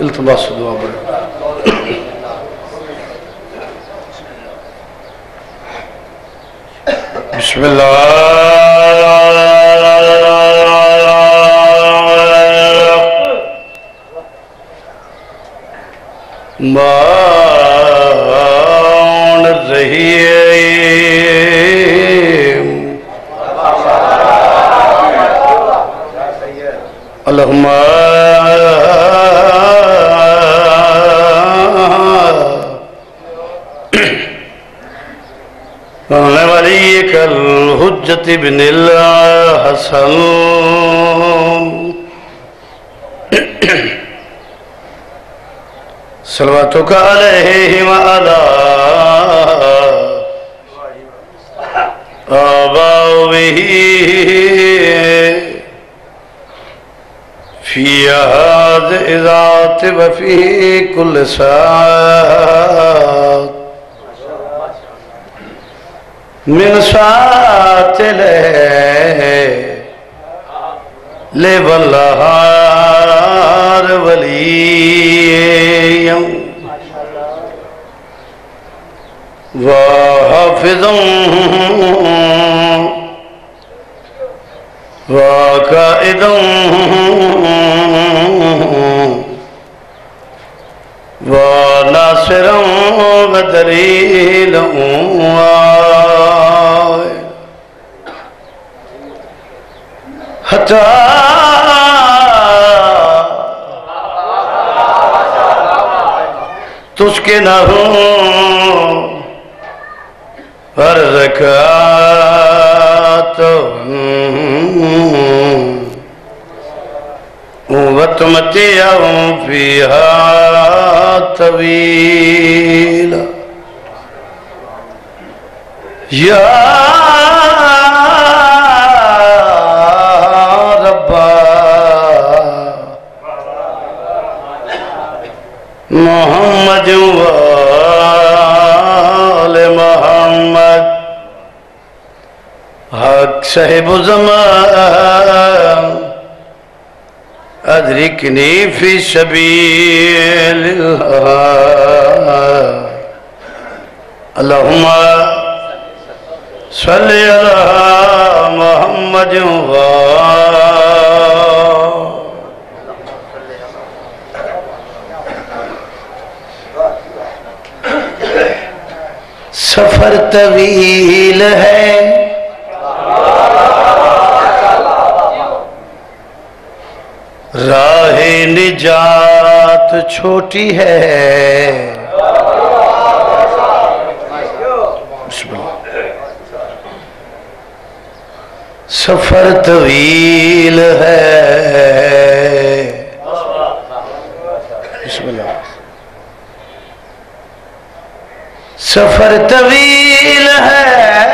التماس دعا بڑھ بسم اللہ مان الرحیم اللہم ولیک الحجت بن الحسن صلواتک علیہ وعلا آبائه فی هذه ذات وفی کل ساعت من ساعت لے والنہار ولیم وحافظا وقائدا وناصرا ودلیلا حتی تسکنہو ورزکاتو وتمتعہم فیہا طویلا یا محمد وآل محمد حق صاحب زمان ادرکنی فی سبیل اللہ اللہم صلی علی محمد سفر طویل ہے راہ نجات چھوٹی ہے سفر طویل ہے بسم اللہ سفر طویل ہے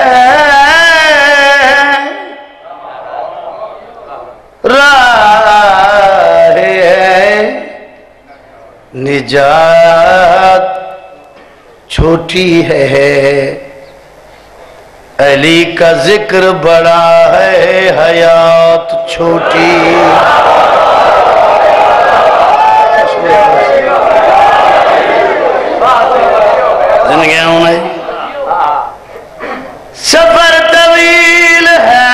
راہ ہے نجات چھوٹی ہے علی کا ذکر بڑا ہے حیات چھوٹی سفر طویل ہے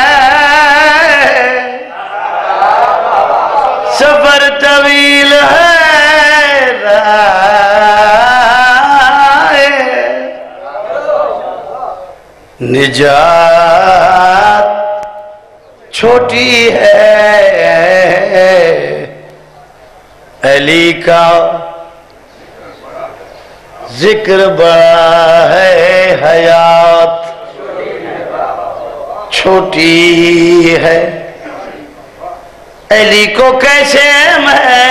سفر طویل ہے نجات چھوٹی ہے علی کا ذکر بڑا ہے حیات چھوٹی ہے علی کو کیسے میں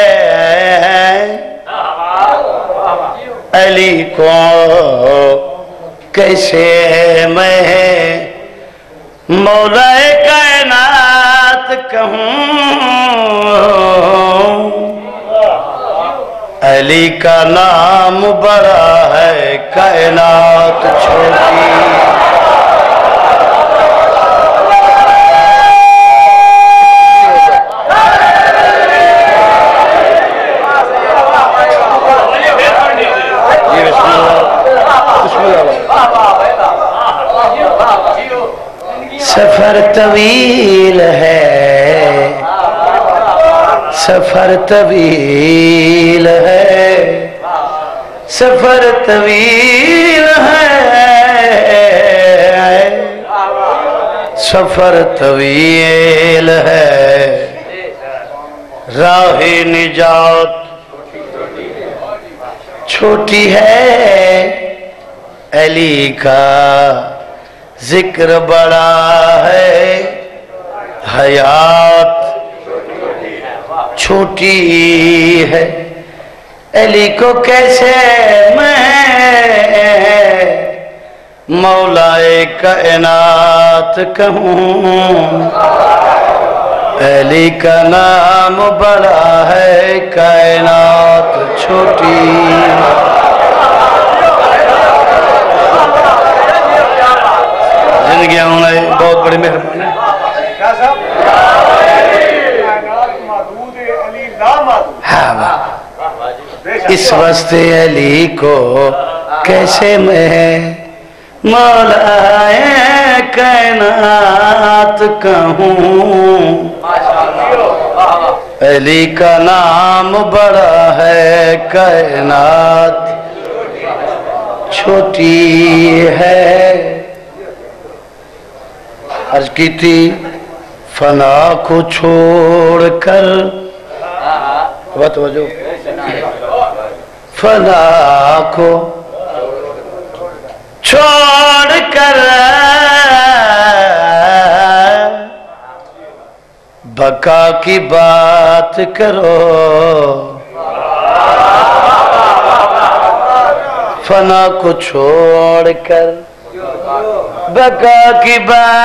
علی کو کیسے میں مولا کائنات کہوں علی کا نام بڑا ہے کائنات چھوٹی سفر طویل ہے، سفر طویل ہے، سفر طویل ہے، سفر طویل ہے، راہ نجات چھوٹی ہے، علی کا ذکر بڑا ہے، حیات چھوٹی ہے، علی کو کیسے میں مولائے کائنات کہوں، علی کا نام بڑا ہے، کائنات چھوٹی ہے۔ زندگی ہونے بہت بڑی مہربانی اس واسطے علی کو کیسے میں مولائے کائنات کہوں، علی کا نام بڑا ہے، کائنات چھوٹی ہے۔ عرض کی تھی فنا کو چھوڑ کر، توجہ، فنا کو چھوڑ کر بقا کی بات کرو، فنا کو چھوڑ کر بقا کی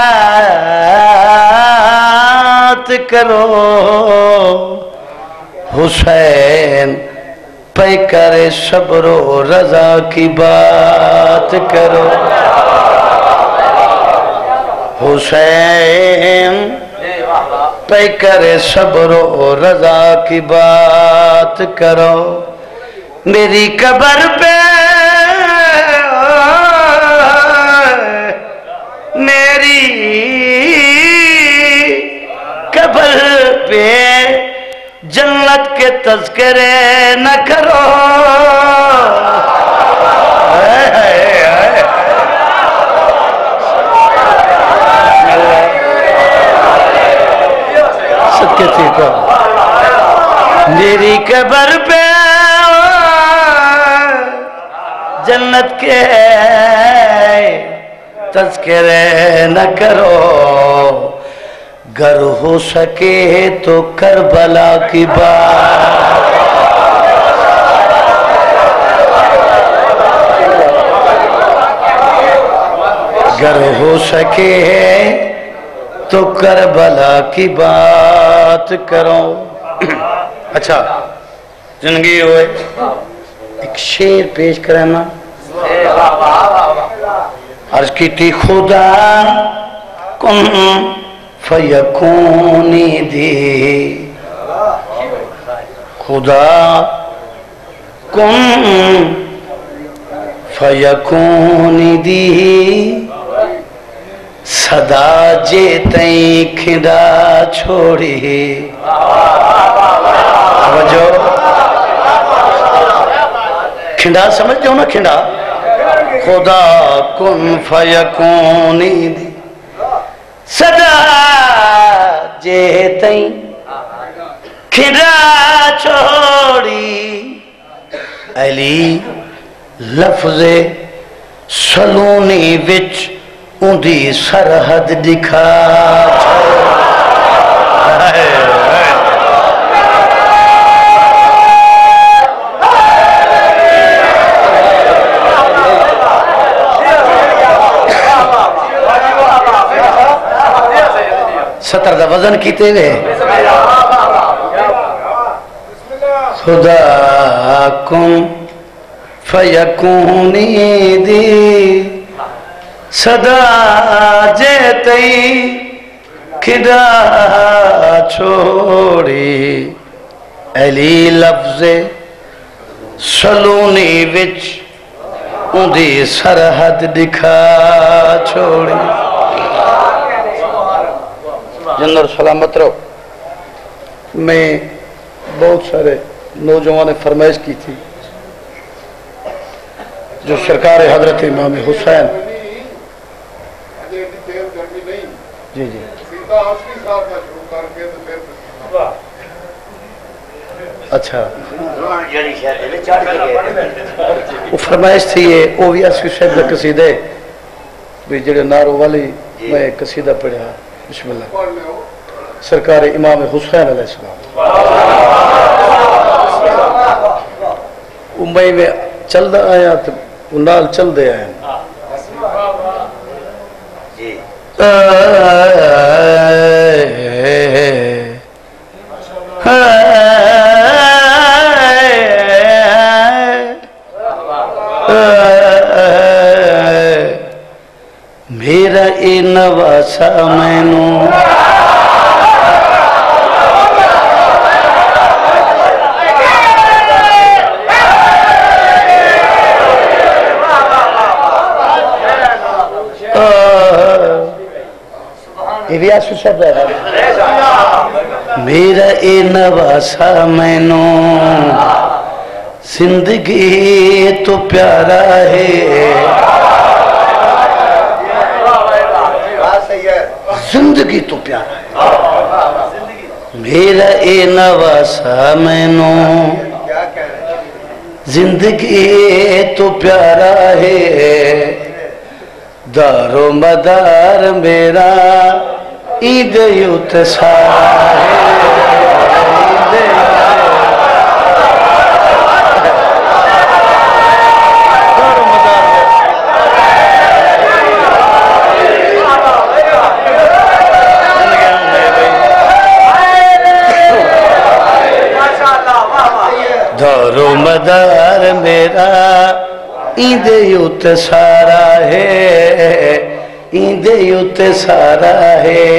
بات کرو، حسین پہ کرے صبر و رضا کی بات کرو، حسین پہ کرے صبر و رضا کی بات کرو، میری قبر پہ میری قبر پہ جنت کے تذکرے نہ کرو، صدقے ٹھیک ہو، میری قبر پہ جنت کے تذکرے نہ کرو، گر ہو سکے تو کربلا کی بات، گر ہو سکے تو کربلا کی بات کرو۔ اچھا زندگی ہوئے ایک شعر پیش کرنا۔ عرض کی تھی خدا کن فیکونی دی، خدا کن فیکونی دی، صدا جیتیں کھنڈا چھوڑی، توجہ، کھنڈا سمجھتے ہو نا، کھنڈا، خدا کن فیکونی دی، صدا جیتیں کھنڈا چھوڑی، علی لفظ سلونی وچ اندھی سرحد دکھا ستر دا وزن کیتے ہوئے، خدا کن فیکونی دی، صدا جیتیں کھنڈا چھوڑی، علی لفظ سلونی وچ اندھی سرحد دکھا چھوڑی جنر سلامت رہو میں بہت سارے نوجوان نے فرمائش کی تھی جو سرکار حضرت امام حسین جی جی اچھا وہ فرمائش تھی یہ او وی اسوی صاحب کا قصیدے بھی جڑے نارو والی میں قصیدہ پڑھا بسم اللہ سرکار امام حسین علیہ السلام امبئی میں چل دا آیا تو نال چل دے آیا میرا اے نواسا مینوں میرا اے نواسا مینوں زندگی تو پیارا ہے زندگی تو پیارا ہے میرا اے نواسا مینوں زندگی تو پیارا ہے دار و مدار میرا عید اتسار ہے دار و مدار میرا عید اتسارا ہے عید اتسارا ہے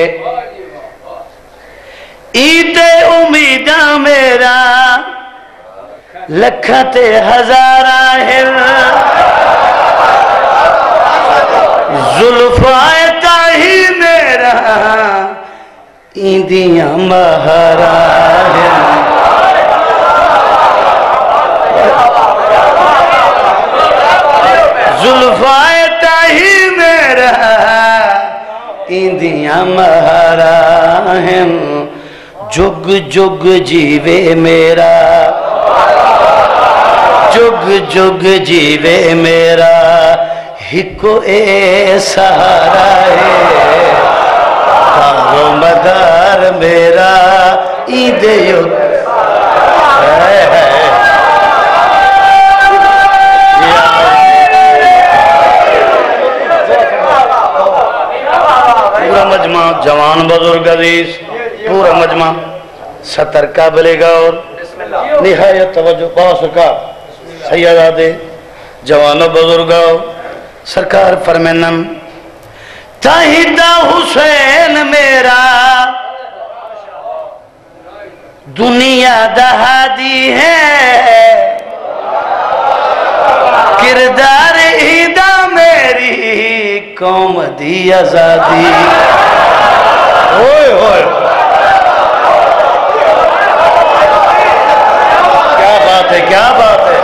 عید امیدہ میرا لکھت ہزارہ ہے زلفائے تاہی میرا عیدیاں مہارا ہے زلفائے تاہی میرا عیدیاں مہارا ہے جگ جگ جیوے میرا جگ جگ جیوے میرا ہکو اے سہارا ہے دار و مدار میرا عید پورا مجمع جوان بزرگ عزیز پورا مجمع ستر قابل غور نہایت توجہ باسکا سیدادے جوان بزرگ سرکار فرمینم تاہیدہ حسین میرا دنیا دہادی ہے کردار عیدہ میری قوم دی آزادی ہوئے ہوئے کیا بات ہے کیا بات ہے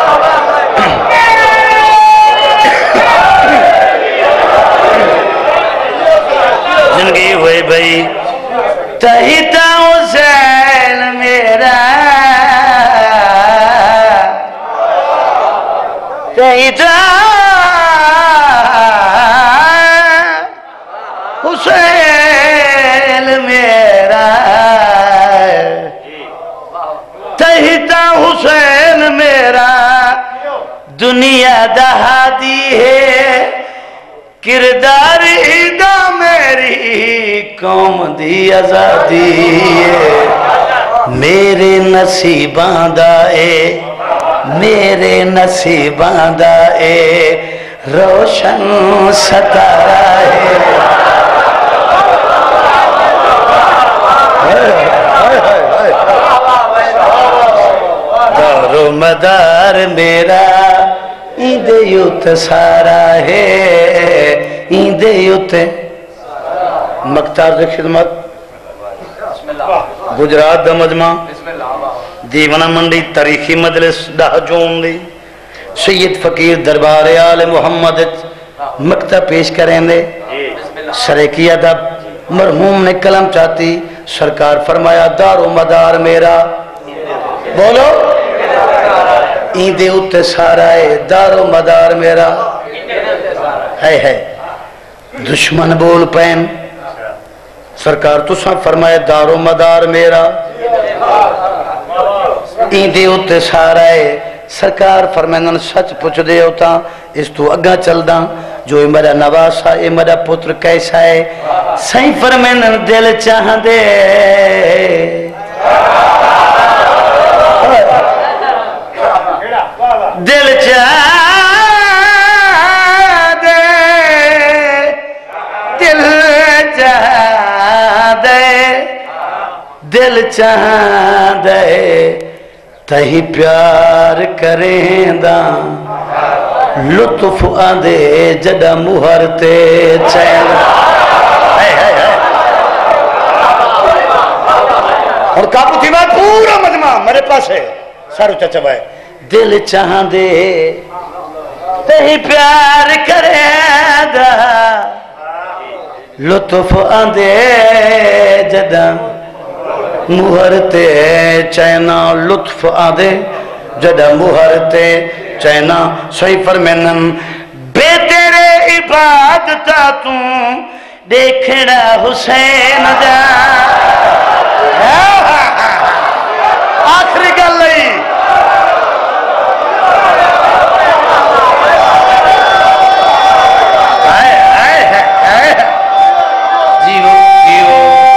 زندگی ہوئے بھئی تہیتا حسین میرا تہیتا حسین میرا تہیتا حسین میرا دنیا دہادی ہے کردار عیدہ میری قوم دی آزادی ہے میرے نصیباں دا اے میرے نصیباں دا اے روشن ستارہ ہے دار و مدار میرا ایندے یوت سارا ہے ایندے یوت مختار دی خدمت گجرات دا مجمع دیوانہ منڈی تاریخی مجلس دہ جون دی سید فقیر دربار آل محمد مکتہ پیش کریں دے سرکی ادب مرحوم نے کلم چاہتی سرکار فرمایا دار و مدار میرا بولو ایندے اتے سارا ہے دار و مدار میرا ہے دشمن بول پین سرکار تو سب فرمایا دار و مدار میرا ایندے اتے سارا ہے سرکار فرمائنن سچ پوچھ دے ہوتا اس تو اگا چل دا جو میرا نواسا اے میرا پتر کیسا ہے سائیں فرمائنن دل چاہ دے دل چاہ دے دل چاہ دے دل چاہ دے تہی پیار کریں دا لطف آندے جڑا مہر تے چین اور کابو تھی میں پورا مجمع میرے پاس ہے سارو چچا بھائی دل چاہاں دے تہی پیار کریں دا لطف آندے جڑا مہر تے چینا لطف آدھے جڑا مہر تے چینا صحیح فرمینن بے تیرے عبادتا توں دیکھڑا حسین دا آخری گل لئی جیو جیو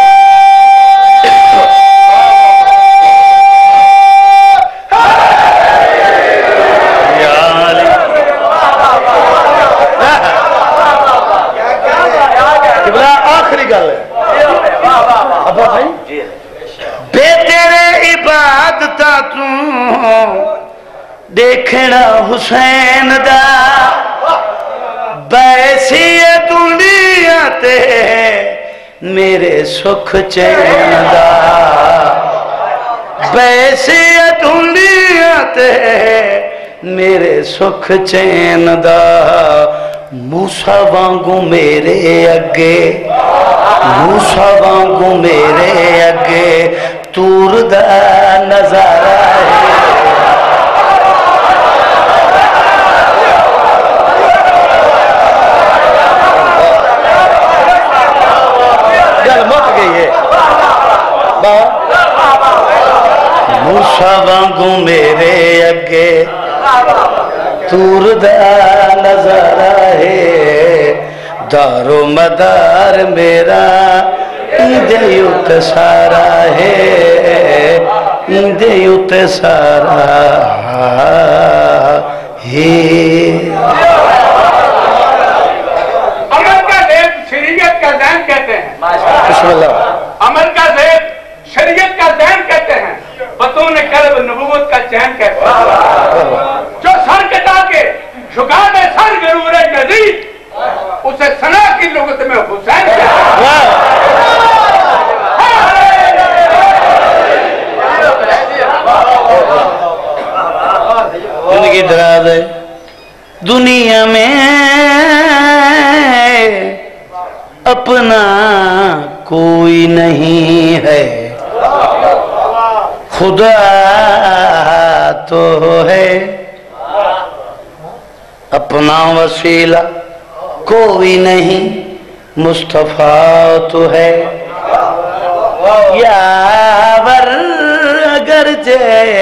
بے تیرے عبادتا توں دیکھنا حسین دا بیسی دنیا تے میرے سکھ چین دا بیسی دنیا تے میرے سکھ چین دا موسیٰ وانگو میرے اگے موسیٰ وانگو میرے اگے تور دا نظارہ ہے گل مک گئی ہے موسیٰ وانگو میرے اگے تور دا نظارہ ہے دار و مدار میرا ایندے یوت سارا ہے ایندے یوت سارا ہے عمل کا زیب شریعت کا ذہن کہتے ہیں بسم اللہ عمل کا زیب شریعت کا ذہن کہتے ہیں بطون قلب نبوت کا چین کہتے ہیں جو سر کٹا کے جھکا دے سر غرور یزید اسے ثنا کی لغت میں حسین کہتے زندگی دراز ہے دنیا میں اپنا کوئی نہیں ہے خدا تو ہے اپنا وسیلہ کوئی نہیں مصطفیٰ تو ہے یاور اگرچہ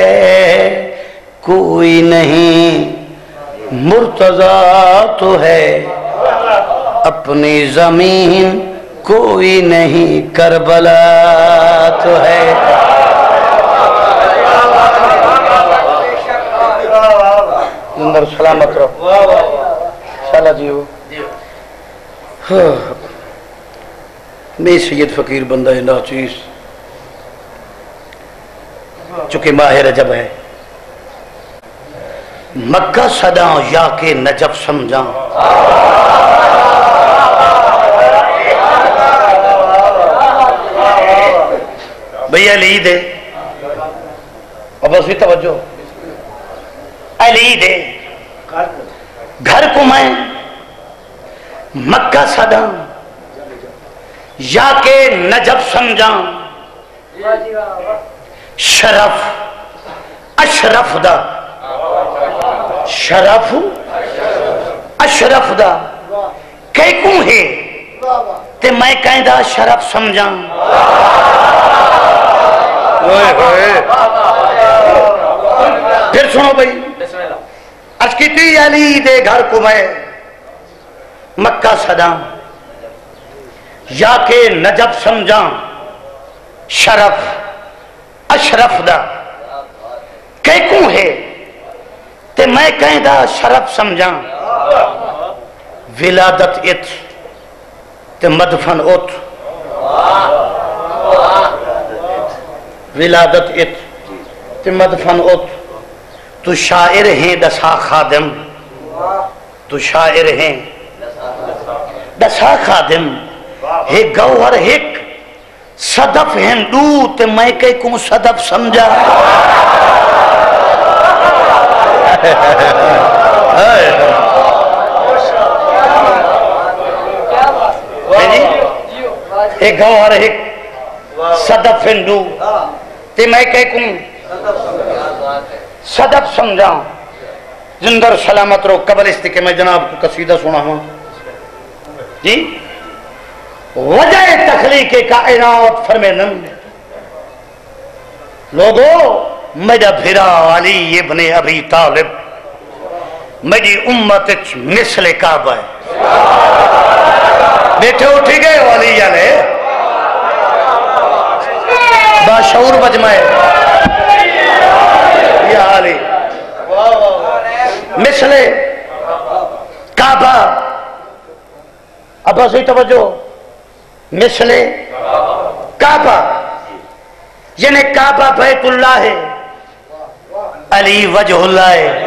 کوئی نہیں مرتضیٰ تو ہے اپنی زمین کوئی نہیں کربلا تو ہے اندر سلامت رہو سالہ جیو میں سید فقیر بندہ ناچیز چونکہ ماہ رجب ہے مکہ صدا یا کے نجف سمجھاں بھئی علی دے اب اسی توجہ علی دے گھر کو میں مکہ صدا یا کے نجف سمجھاں شرف اشرف دا شرف اشرف دا کئی کوں ہے تے میں کہیں دا شرف سمجھاں پھر سنو بھئی اج کیتی علی دے گھر کو میں مکہ صدا یا کے نجف سمجھاں شرف اشرف دا کئی کوں ہے تے میں کہیں دا شرف سمجھاں ولادت ات تے مدفن ات ولادت ات تے مدفن ات تو شاعر ہیں دسا خادم تو شاعر ہیں دسا خادم ایک گوہر ایک صدف ہیں دو تے میں کہیں کوں صدف سمجھا ایک گوہر ایک صدف ہیں دو تے میں کہیں کوں صدف سمجھا زندر سلامت رو قبل اس کے میں جناب کو قصیدہ سنا ہوں جی وجہ تخلیق کائنات فرمینن لوگو میرا بھرا علی ابن ابی طالب میری امت مثل کعبہ ہے بیٹھے اٹھی گئے علی جانے باشعور مجمع یا علی مثل کعبہ اب اسی توجہ مثل کعبہ یعنی کعبہ بیت اللہ ہے علی وجہ اللہ ہے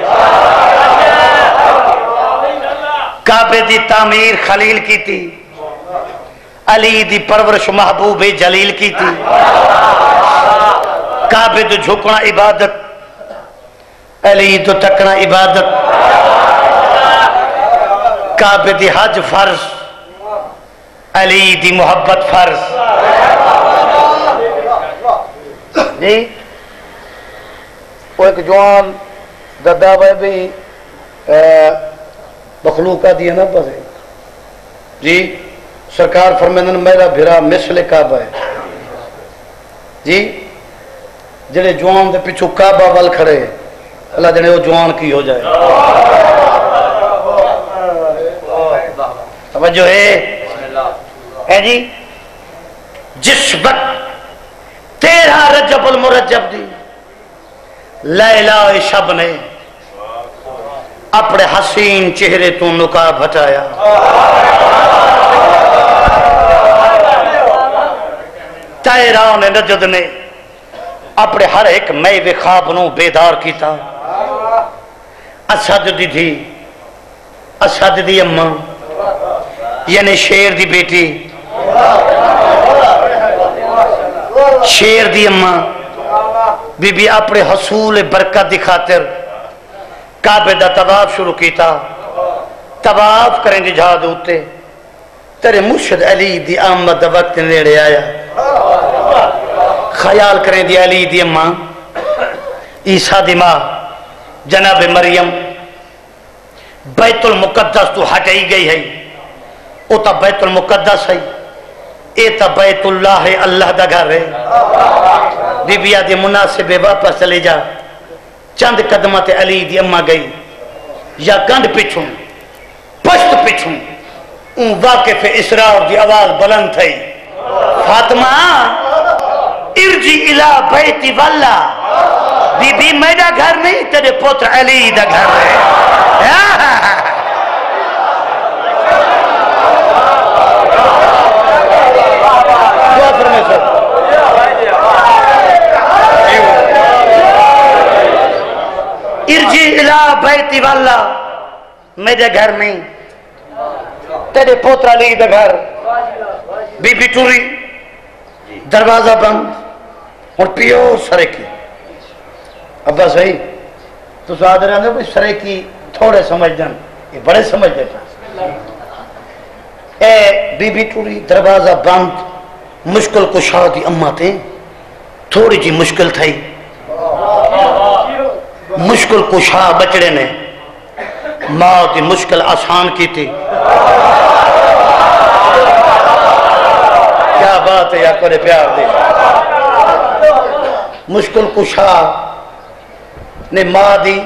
کعبے دی تعمیر خلیل کی تھی علی دی پرورش محبوب جلیل کی تھی کعبے تو جھکنا عبادت علی تو تکنا عبادت کعبے دی حج فرض علی دی محبت فرض جی وہ ایک جوان دادا بھائی بھی مخلوقہ دیا نا بس جی سرکار فرمیندن میرا بھرا مثل کعبہ ہے جی جڑے جوان دے پیچھو کعبہ وال کھڑے اللہ جنے وہ جوان کی ہو جائے توجہ ہے جی جس وقت 13 رجب المرجب دی لیلہ شب نے اپنے حسین چہرے تو نقاب ہٹایا تیران نجد نے اپنے ہر ایک میوے خواب نو بیدار کیتا اسد دی تھی اسد دی اماں یعنی شیر دی بیٹی شیر دی اماں بی بی اپنے حصول برکت دی خاطر کعبے دا طواف شروع کیتا طواف کریں دی جہاد ہوتے تیرے مرشد علی دی آمد وقت نیڑے آیا خیال کریں دی علی دی اماں عیسیٰ دی ماں جناب مریم بیت المقدس تو ہٹائی گئی ہے او تا بیت المقدس ہے اے تا بیت اللہ ہے اللہ دا گھر ہے بی بی آدھی مناسب واپس چلے جا چند قدمات علی دی اماں گئی یا گند پچھوں پشت پچھوں اون واقف اسرار دی آواز بلند تھی فاطمہ ارجی الہ بیتی واللہ بی بی میرا گھر نہیں تیرے پتر علی دا گھر ہے دعا فرمائے سب ارجی الہ بیتی والا میرے گھر میں تیرے پوترا لی دے گھر بی بی ٹوری دروازہ بند اور پیو سرے کی ابا صحیح تو ساتھ رہنے کوئی سرے کی تھوڑے سمجھ جن یہ بڑے سمجھ دیتا اے بی بی ٹوری دروازہ بند مشکل کشا دی اماں تھے تھوڑی جی مشکل تھئی مشکل کشا بچڑے نے ماں دی مشکل آسان کی تھی کیا بات ہے یا کرے پیار دے مشکل کشا نے ماں دی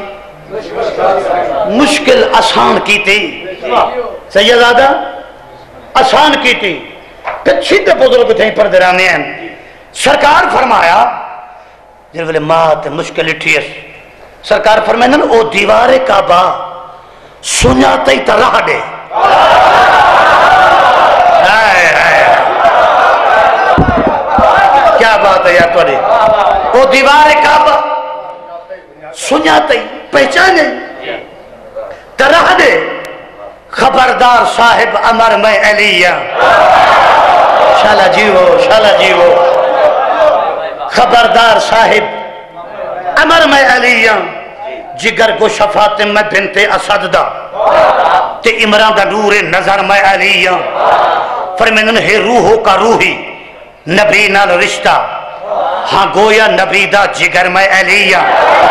مشکل آسان کی تھی سیدادہ آسان کی تھی پچھی تے بزرگ تھے پر درانے ہیں سرکار فرمایا جن والے ماں تے مشکل اٹھیس سرکار فرمائے نا او دیوار کعبہ سنیاتا ہی تراہ دے کیا بات ہے یار توڑے او دیوار کعبہ سنیاتا ہی پہچانے تراہ دے خبردار صاحب امر میں علیہ شالا جیو خبردار صاحب امر میں علیہ جگر کو شفاعت میں بنت اسد دا تے عمران دا نور نظر میں علیہ فرمینن ہے روحوں کا روحی نبی نال رشتہ ہاں گویا نبی دا جگر میں علیہ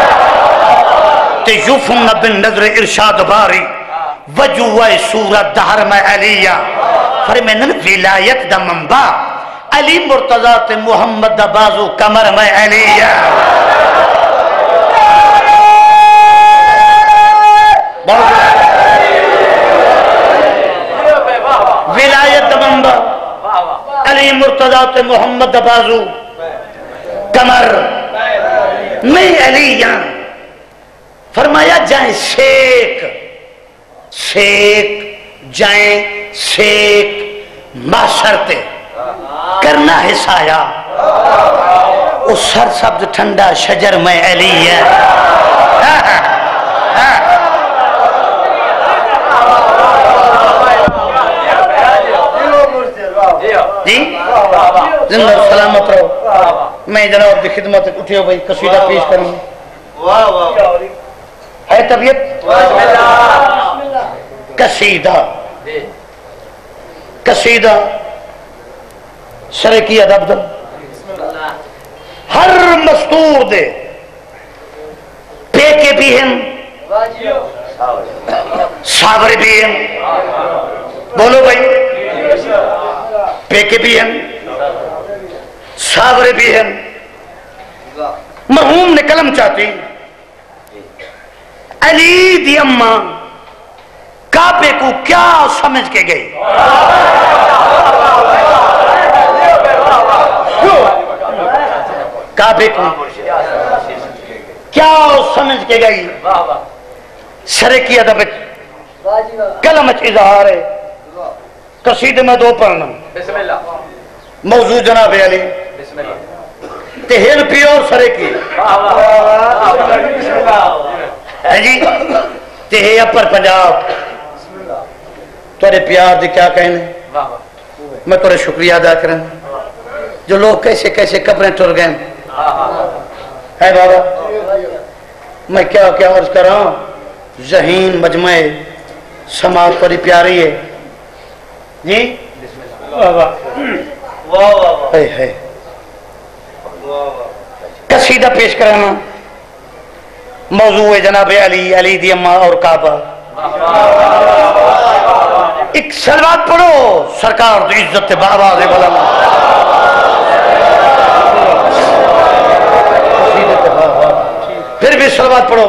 تے یوفن بن نظر ارشاد باری وجوہ سورت دہر میں علیہ فرمینن ولایت دا منبع علی مرتضی تے محمد دا بازو کمر میں علیہ ولایت دا منبع علی مرتضی تے محمد دا بازو کمر میں علیہ فرمایا جائیں شیک جائیں سیک معاشرتے کرنا ہے سایہ اس سر سبز ٹھنڈا شجر میں علی ہے جی زندہ سلامت رہو میں جناب دی خدمت اٹھے بھائی قصیدہ پیش کروں ہے طبیعت قصیدہ شرکی ادب دل ہر مستور دے پیکے بھی ہیں صابر بھی ہیں بولو بھائی پیکے بھی ہیں صابر بھی ہیں مرحوم نے کلم چاہتی علی دی اماں کعبے کو کیا سمجھ کے گئی کعبے کو کیا سمجھ کے گئی شرکی ادب کلمچ اظہار ہے قصیدے میں دو پڑھنا موضوع جناب علی تہل پیور شرکی ہے جی تہے اپر پنجاب تورے پیار دی کیا کہنے میں تورے شکریہ ادا کریں جو لوگ کیسے کیسے قبریں ٹر گئے ہے بابا میں کیا عرض کر رہا ہوں ذہین مجمع سماعت پری پیاری ہے جی ہے قصیدہ پیش کرانا موضوع جناب علی دی اماں اور کعبہ ایک سلوات پڑھو سرکار دی عزت بآواز بلند پھر بھی سلوات پڑھو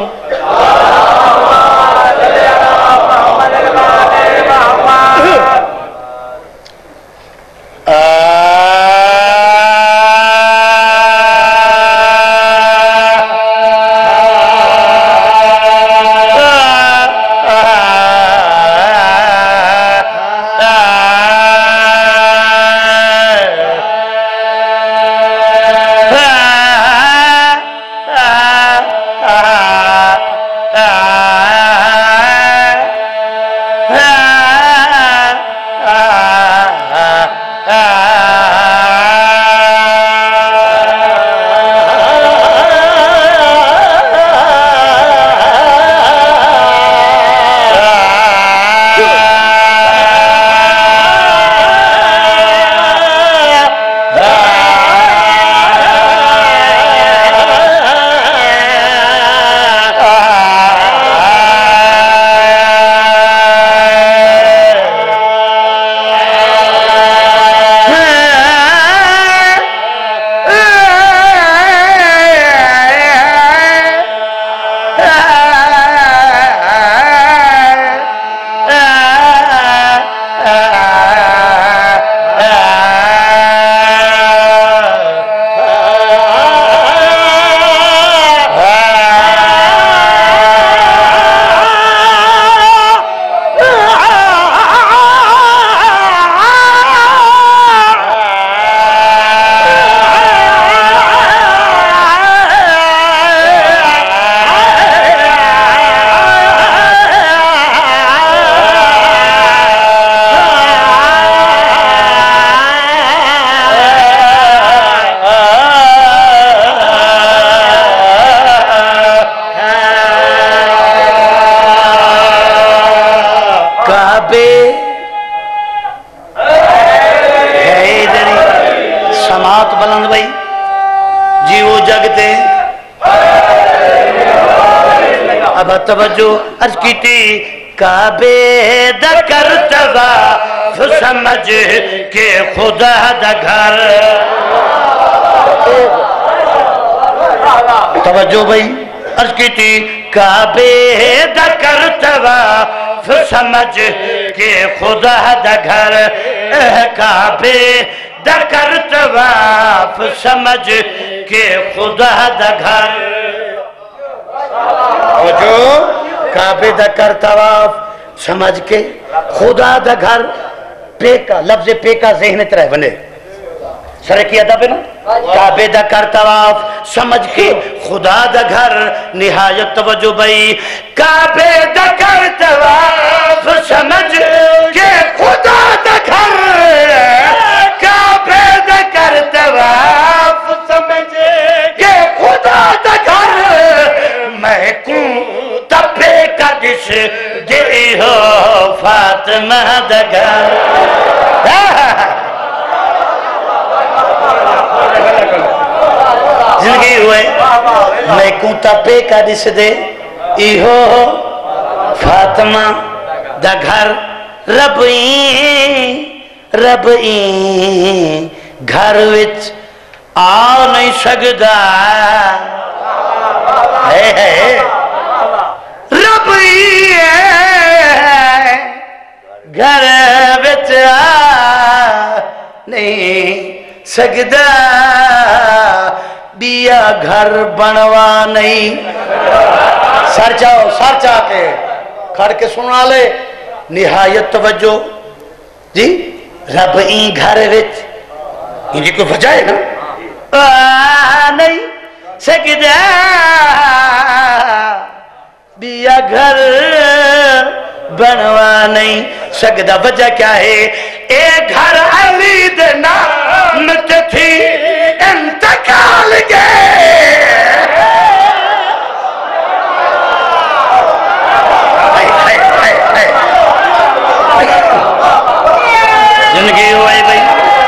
جگتے اب توجہ عرض کی تھی کعبے دا کر طواف سمجھ کے خدا دا گھر توجہ بھائی عرض کی تھی کعبے دا کر طواف سمجھ کے خدا دا گھر کعبے دا کر طواف سمجھ کے خدا دا گھر جو کعبے دا کر طواف سمجھ کے خدا دا گھر پے کا لفظ پے کا ذہن ترہ بنے سرے کی ادب ہے نا کعبے دا کر طواف سمجھ کے خدا دا گھر نہایت توجہ بھئی کعبے دا کر طواف سمجھ کے خدا دا گھر کعبے دا کر طواف سمجھ کے خدا دا گھر میں کوں تبے کا جس دے ہو فاطمہ دا گھر زندگی ہوئے میں کوں تبے کا جس دے ہو فاطمہ دا گھر ربئیں گھر وچ آ نہیں سکدا ربئیں گھر وچ آ نہیں سکدا بیا گھر بنوا نہیں سر چاہ کے کھڑ کے سننا لے نہایت توجہ جی ربئیں گھر وچ یہ جی کوئی وجہ ہے نا نہیں سکدا بیا گھر بنوا نہیں سکدا وجہ کیا ہے اے گھر علی دے نام تے تھی انتقال گئے زندگی ہوئی بھئی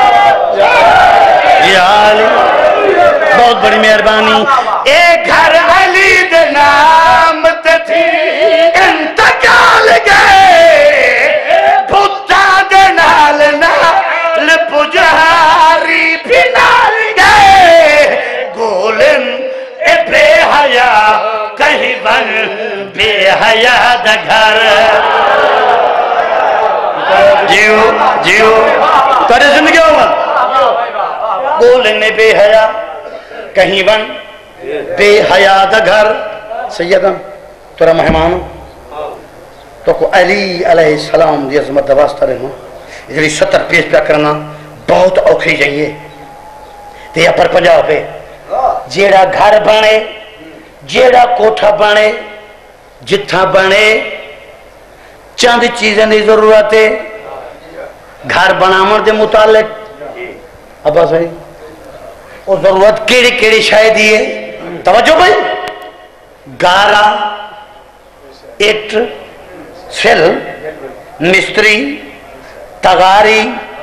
یا علی بہت بڑی مہربانی اے گھر علی دے نام تے تھی انتقال گئے بھتا دے نال نال پجاری بھی نال گئے گولن اے بے حیا کہیں بن بے حیا دا گھر جیو تارے زندگی ہوگا گولن بے حیا کہیں بن بے حیا دا گھر سیدم تورا مہمان تو کو علی علیہ السلام دی عظمت دواستا رہنا جڑی 70 پیش پیا کرنا بہت اوکھی جائیے تے پر پنجاب پہ جیڑا گھر بنے جیڑا کوٹھا بنے جتھا بنے چند چیزیں دی ضرورت ہے گھر بنامن دے متعلق ابا صحیح وہ ضرورت کیڑی کیڑی شاید دیئے توجہ بھائی گارا اٹ سل مستری تغاری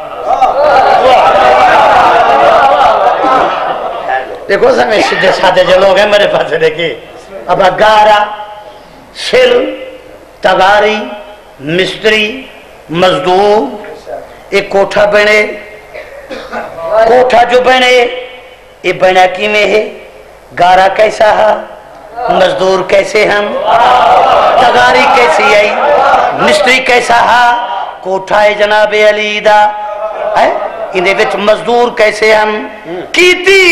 دیکھو سمیں سیدھے سادھے جو لوگ ہیں میرے پاس دیکھیں اب گارا سل تغاری مستری مزدور ایک کوٹھا بنے کوٹھا جو بنے یہ بنا کی میں ہے گارا کیسا ہے مزدور کیسے ہم تغاری کیسی آئی مستری کیسا ہے کوٹھا ہے جناب علی دا انہیں وچ مزدور کیسے ہم کیتی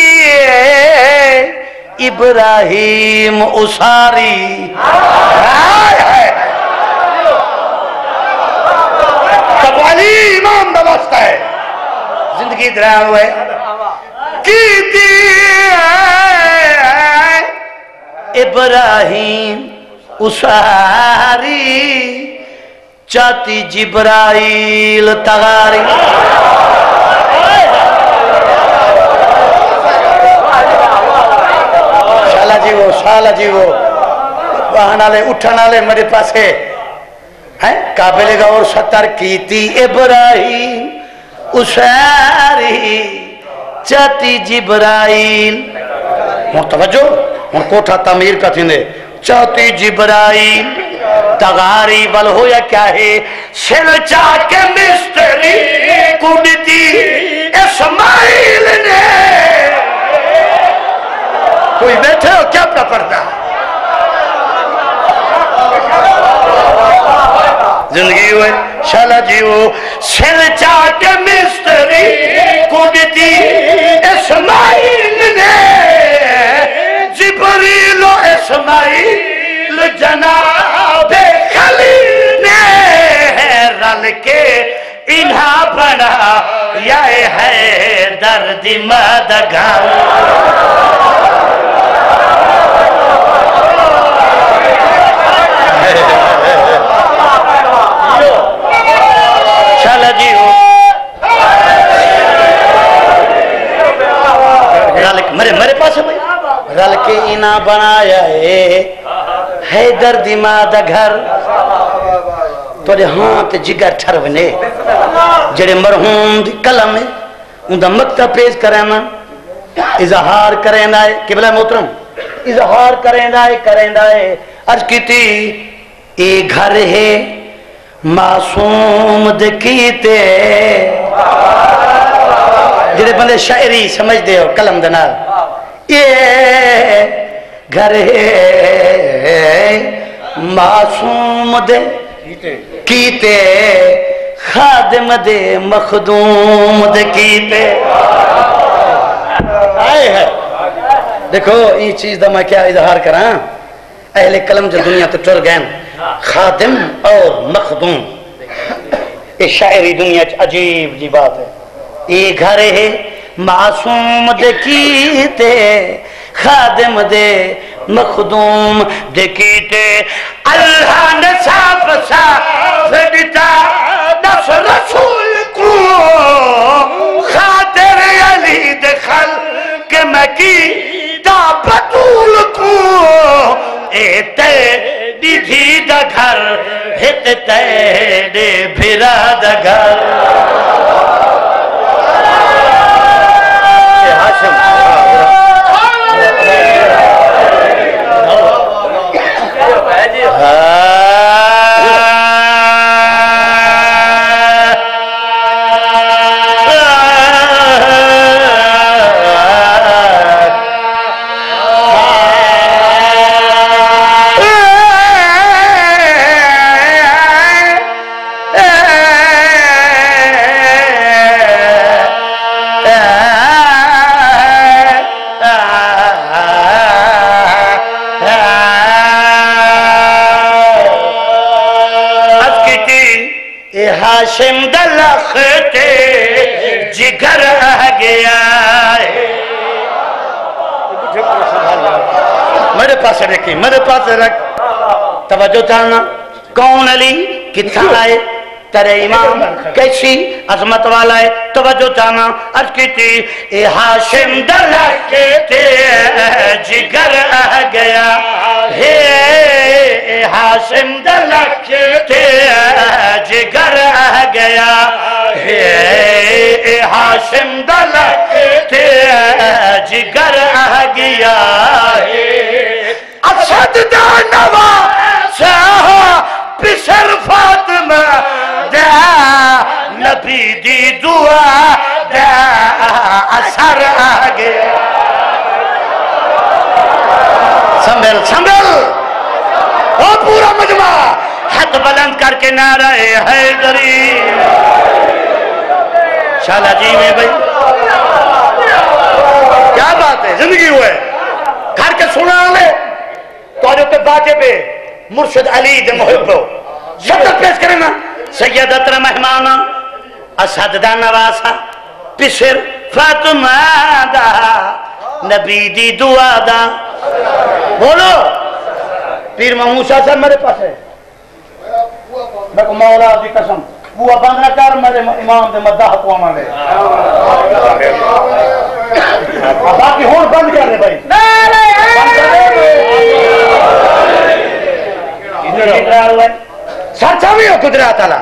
ابراہیم اساری تب علی امام دوستا ہے زندگی دریا ہوئے کیتی ابراہیم اساری چاہتی جبرائیل تغاری شالا جی وہ بہانا لے اٹھانا لے میرے پاس ہے قابل غور 70 کیتی ابراہیم اساری چاہتی جبرائیل ہوں توجہ ہوں کوٹھا تعمیر کا تھی نے چاہتی جبرائیل تغاری ول ہویا کیا ہے سر چاہ کے مستری کودتی اسماعیل نے کوئی بیٹھے ہو کیا پڑھتا زندگی ہوئے شالا جیو سر چاہ کے مستری کودتی اسماعیل نے جبریل و اسماعیل جناب خلیل نے رل کے انہاں بنا یا ہے درد مدگار شالا جیو میرے پاس ہے بھائی رل کے انہاں بنایا ہے درد مادا گھر توڑے ہاتھ جگر ٹھرونے جڑے مرحوم دی کلم ہے ان دا مکتب پیش کرینا اظہار کرینا ہے قبلہ محترم اظہار کرینا ہے عرض کی تھی اے گھر ہے معصوم دکیتے جڑے بندے شاعری سمجھ دے ہو کلم دنال یہ گھر ہے معصوم دے کیتے خادم دے مخدوم دے کیتے آئے ہے دیکھو یہ چیز دا میں کیا اظہار کراں اہل کلم جو دنیا تو ٹر گئے خادم اور مخدوم یہ شاعری دنیا عجیب جی بات ہے یہ گھر ہے معصوم دے کیتے خادم دے مخدوم دے کیتے اللہ نے صاف صاف دیتا دس رسول کو خاطر علی دے خلق مکی دا بطول کو اے تے دیدھی دا گھر ہت تے دے بھرا دا گھر ہاشم دلختے جگر گیا میرے پاس رکھی میرے پاس رکھ توجہ چاہنا کون علی کتنا آئے تیرے امام کیسی عظمت والا ہے توجہ چاہنا عرض کی تھی اے ہاشم دلختے جگر گیا ہے ہاشم دلختے جگر گیا ہے ہاشم دلختے جگر گیا ہے اسد دا نواسا پسر فاطمہ دا نبی دی دعا دا اثر گیا سنبھل وہ پورا مجمع ہاتھ بلند کر کے نعرہ حیدری شالا جی میں بھائی کیا بات ہے زندگی ہوئے گھر کے سنا لے تو آجو کے باجے پہ مرشد علی دے محب شکل پیش کریں نا سیدت مہمانا اسد دا نواسا پسر فاطمہ دا نبی دی دعا دا بولو پیر محمود شاہ صاحب میرے پاس ہے میں کو مولا دی قسم وہ بندہ کر میرے امام دے مداح کو آمانے باقی ہون بند کر رہے بھائی سچا بھی ہو قدرت اللہ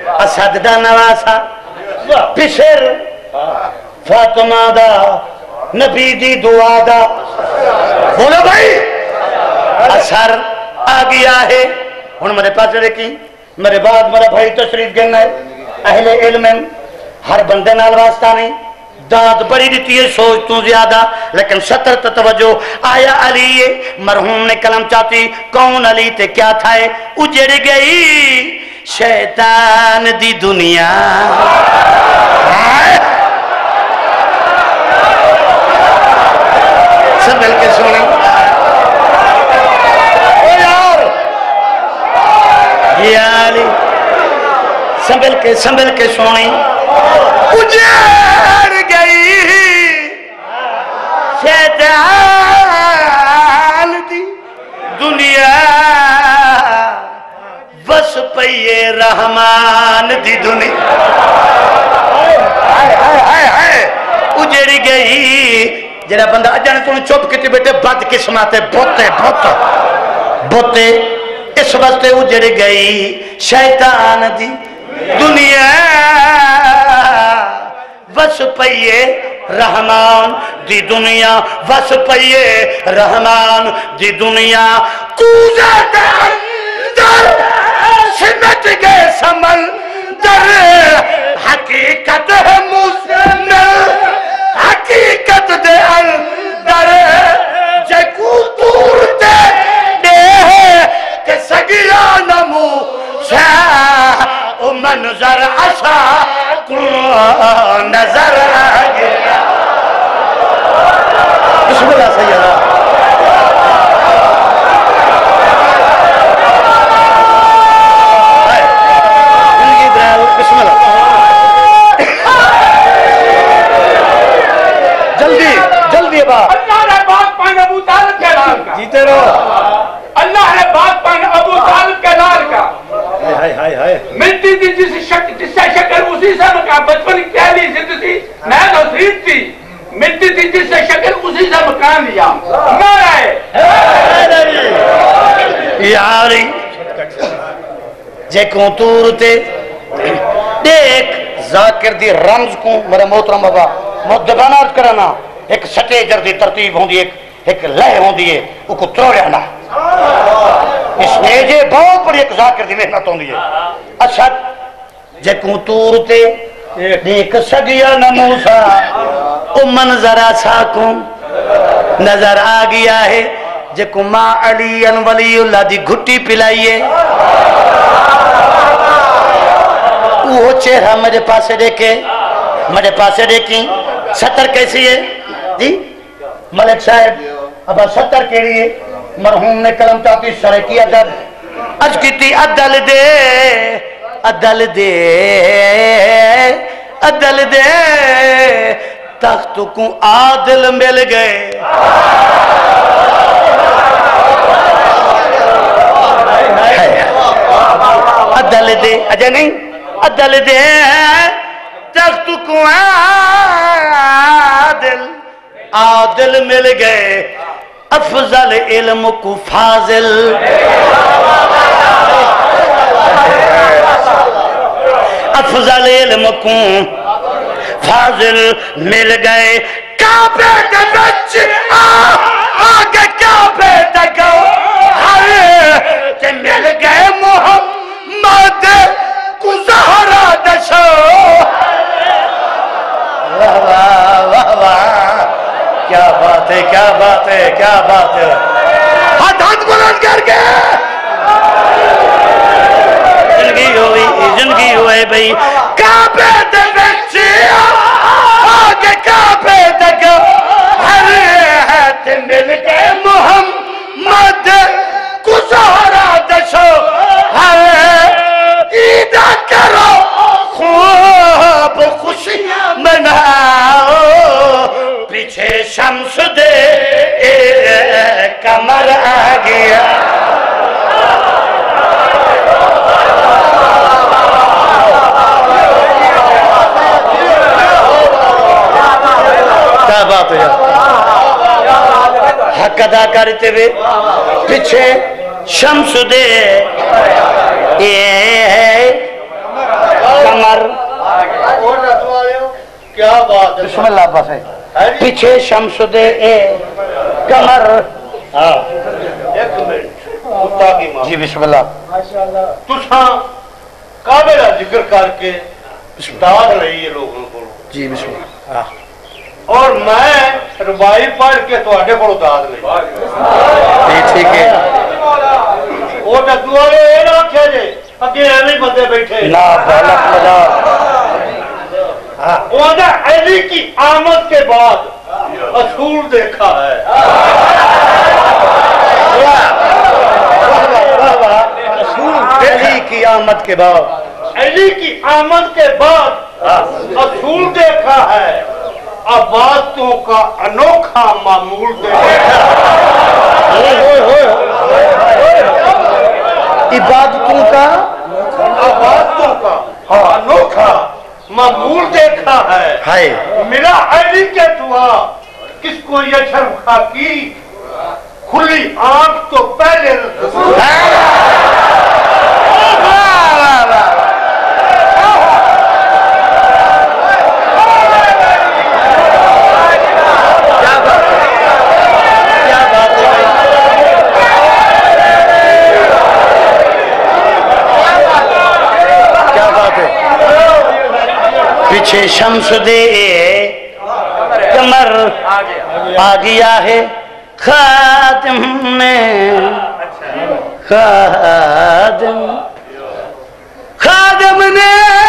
اسد دا نواسا پسر فاطمہ دا نبی دی دعا دا بولو بھائی اثر آ گیا ہے ہن میرے پاس دیکھی میرے بعد میرا بھائی تشریف گنا ہے اہل علم ہر بندے نال واسطہ نہیں داد بڑی دیتی ہے سوچ تو زیادہ لیکن سطر تو توجہ آیا علی مرحوم نے کلم چاہتی کون علی تے کیا تھا اجڑ گئی شیطان دی دنیا سب مل کے سنیں او یار یا علی سنبھل کے سنیں اجڑ گئی شیطان دی دنیا بس پئیے رحمان دی دنیا اجڑ گئی جڑا بندہ اجانے تو چپ کیتی بیٹے بد قسمت بوتے اس واسطے اجڑ گئی شیطان دی دنیا وس پئیے رحمان دی دنیا وس پئیے رحمان دی دنیا کوزے دے اندر سمٹ گئے سمندر حقیقت ہے مسلم حقیقت دے اندر جے کو دور دے دے کہ سگیا نمو منظر عشا کو نظر آگیا بسم اللہ سیدہ بسم اللہ جلدی بات اللہ نے بات پانے ابو طالب کے لال کا جیتے رہو اللہ نے بات پانے ابو طالب کے لال کا ملتی تھی جس سے شکل اسی سے مکان بچپن کہلی زد تھی میں نصیب تھی ملتی تھی جس سے شکل اسی سے مکان لیا نعرہ یاری جے کون تور تے دیکھ ذاکر دی رمز کو میرے محترم بابا مدبانات کرانا ایک سٹیجر دی ترتیب ہوں دی ایک لہ ہوں دی وہ کو تروڑے آنا اس نیجے بہت بڑی ایک ذاکر دی محنت ہوں دی اچھا جے کون تور تے دیکھ سگیا نموسا او منظرہ ساکوں نظر آ گیا ہے جے کو ماں علی ولی اللہ دی گھٹی پلائیے وہ چہرہ میرے پاسے دیکھیں ستر کیسی ہے جی ملک صاحب ابا ستر کے لیے مرحوم نے کلم چاہتی شرح کی عدد اج کیتی عدل دے تخت کو عادل مل گئے عدل دے اجے نہیں عدل دے تخت کو عادل مل گئے افضل علم کو فاضل افضل علم کو فاضل مل گئے کعبے دے بچ آگے کعبے دے گو تے مل گئے محمد کو زہرا دشو واہ واہ واہ واہ کیا بات ہے کیا بات ہے کیا بات ہے ہاتھ بلند کر کے زندگی ہوئے بھئی کعبے دے بچے آگے کعبے دے گو ہر ہاتھ مل گئے محمد کو زہرا دشو ہر عیدہ کرو خوب خوشی مناؤ پیچھے شمس دے کمر آ گیا کیا بات ہے حق ادا کرتے ہوئے پیچھے شمس دے کمر کیا بات ہے. بسم اللہ بس ہے پیچھے شمس دے اے کمر. ہاں ایک منٹ خدا کی ماں جی بسم اللہ. تساں کعبے کا ذکر کر کے داد رہی ہے لوگوں کو جی بسم اللہ. اور میں ربائی پڑھ کے تواڈے کولوں داد لئی. ٹھیک ہے. وہ جدو والے یہ نہ آخیا جے اگے ایویں بندے بیٹھے لا بالک لگا. وہ علی کی آمد کے بعد اصول دیکھا ہے. علی کی آمد کے بعد علی کی آمد کے بعد اصول دیکھا ہے. عبادتوں کا انوکھا معمول دیکھا. عبادتوں کا عبادتوں کا انوکھا معمول دیکھا ہے. ہے میرا علی کے دعا کس کو یہ شرم خاکی کھلی آنکھ تو پہلے پیچھے شمس دے کمر آ گیا ہے خادم نے. خادم خادم نے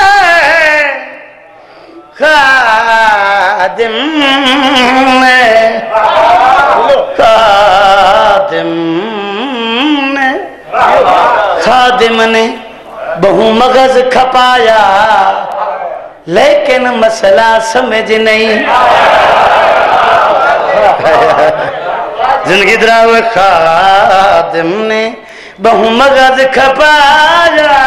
خادم نے خادم نے خادم نے بہو مغز کھپایا لیکن مسئلہ سمجھ نہیں. زندگی دراو خادم نے بہو مغز کھپایا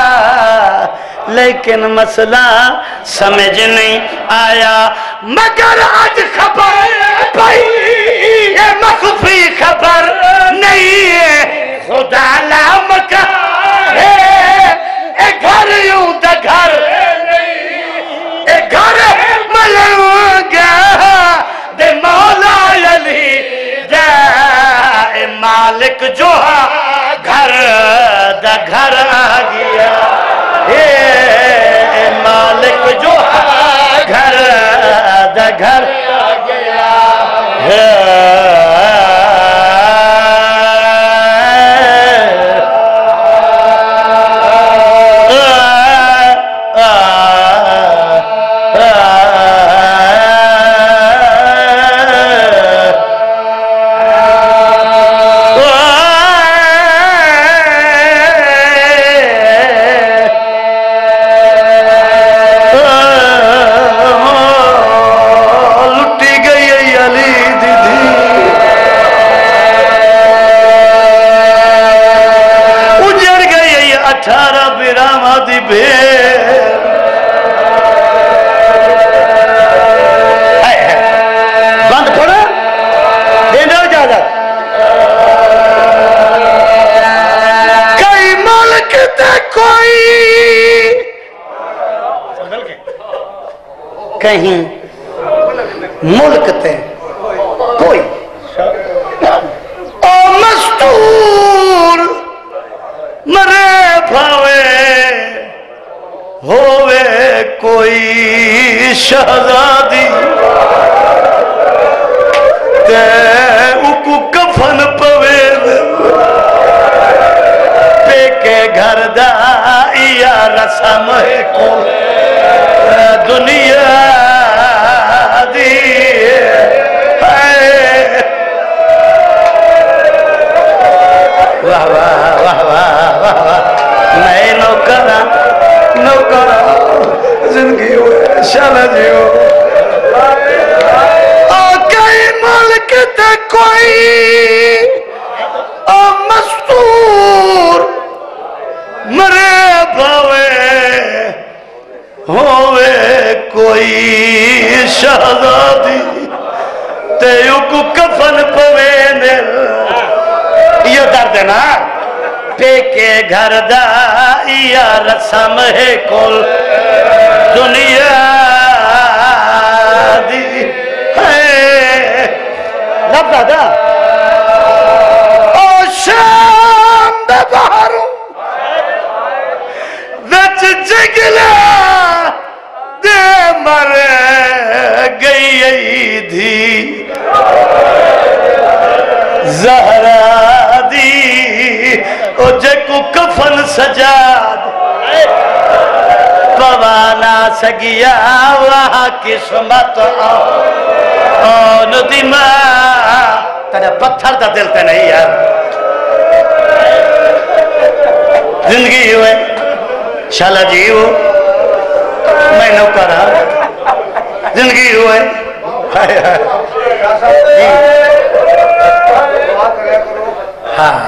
لیکن مسئلہ سمجھ نہیں آیا. مگر آج خبر پائی یہ مخفی خبر نہیں ہے. خدا لام کا ہے اے گھر یوں دا گھر گھر ملنگا دے مولا علی جائے مالک جو گھر دا گھر آ گیا. اے مالک جو گھر دا گھر آ گیا. کہیں ملک تے کوئی او مستور مرے بھاوے ہووے کوئی شہزادی تے اکو کفن پوے پے کے گھر دا یا رسم کو دنیا دی واہ واہ واہ واہ واہ. میں نوکرا زندگی ہوئے شالا جیو کئی ملک تے کوئی مستور مرے بھاوے ہووے کوئی شہزادی تے کو کفن پوے نل. یہ درد ہے نا پے کے گھر دا یا رسم ہے کل دنیا مر گئی تھی زہرا دی او جے کو کفن سجاد پوانا سگیا وہاں قسمت آن دیما تیرے پتھر دا دل تے نہیں یار زندگی ہوئے شالا جی ہو میں نو کرا زندگی ہوئے ہاں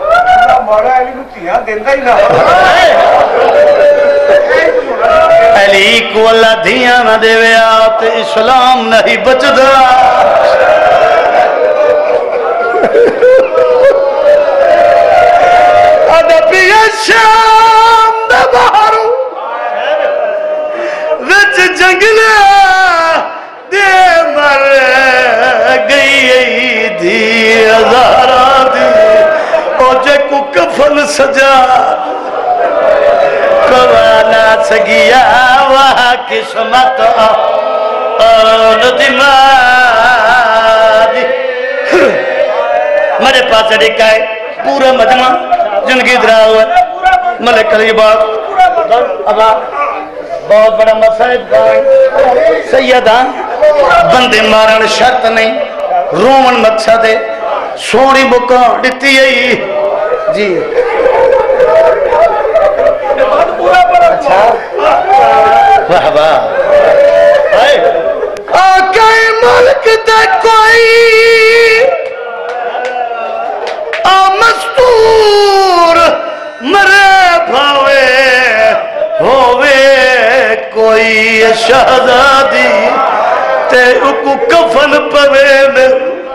علی کو اللہ دھیاں نہ دے ویات اسلام نہیں بچ دا ادبی شام دا بہارو وچ جنگلہ دے مر گئی دی ازارہ دی او جے کو کفن سجا کوانا سگیا وہاں قسمت آن دماغ میرے پاس ڈکا ہے پورا مجمع جنگی درا ہوا ہے ملک علی باغ ابا بہت بڑا مسائد سیدہ بندے مارن شرط نہیں رومن مقصد ہے سونی بکان ڈکتی ہے جی واہ واہ آقا ملک تے کوئی مستور مرے بھاوے ہووے کوئی شہزادی تے اکو کفن پوے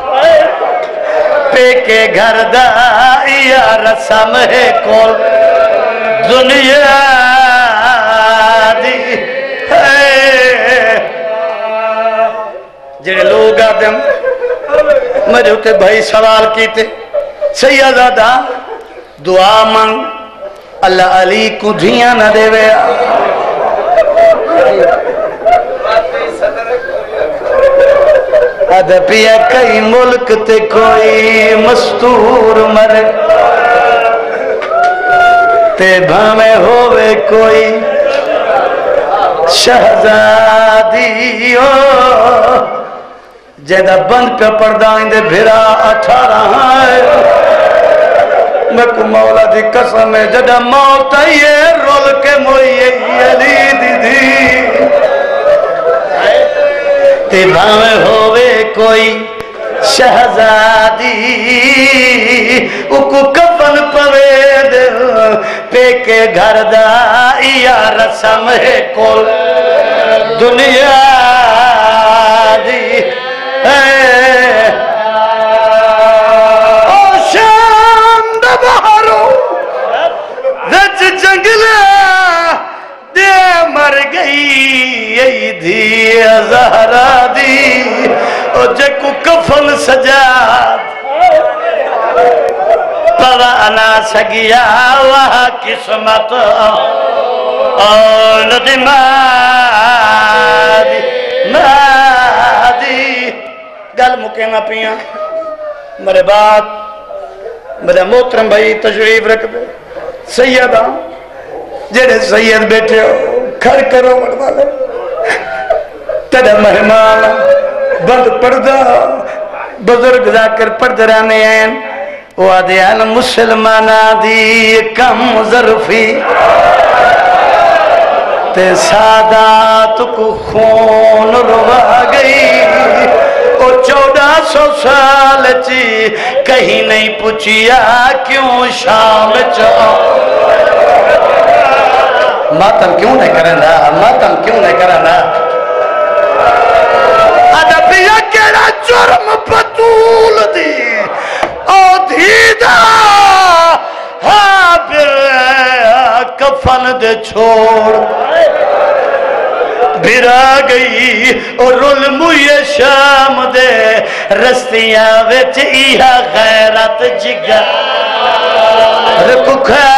پے کے گھر دا یا رسم ہے کول دنیا دی جنہیں لوگ آدم میرے ہوتے بھائی سوال کیتے سیدہ دعا مانگ اللہ علی کو دھیاں نہ دے ویا ادھپیا کئی ملک تے کوئی مستور مرے تے بھامے ہوئے کوئی شہزادی ہو جیدہ بند پہ پردائیں دے بھرا 18 ہے میں کو مولا دی قسم ہے جدہ موت آئیے رول کے موئیے علی دی دی تے بھامے ہوئے کوئی شہزادی اکو کفن پوے دے پے کے گھر دا یا رسم ہے کول دنیا دی او شام دا بہارو وچ جنگلہ دے مر گئی دی زہرا دی او جے کو کفن سجاد پوانا سگیا وہاں قسمت آن مادی گل مکینا پیاں میرے بعد میرے محترم بھائی تشریف رکھ دے سیدہ جڑے سید بیٹھے ہو کھڑ کرو مردالے تیرے مہمان بند پردہ بزرگ ذاکر پرد رانے ہیں وادیان مسلمانہ دی کم ظرفی تے سادات کو خون روا گئی او 1400 سال چی کہیں نہیں پوچھیا کیوں شام چاہو ماتم کیوں نہیں کرنا ماتم کیوں نہیں کرنا ادبیہ کیڑا جرم بطول دی او دھیدہ حابر کفن دے چھوڑ بھرا گئی اور رلموی شام دے رستیاں وچ ایہا غیرت جگہ رکھو